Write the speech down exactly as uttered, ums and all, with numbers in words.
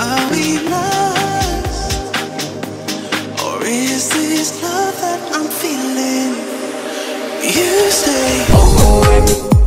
Are we lost? Or is this love that I'm feeling? You say, oh,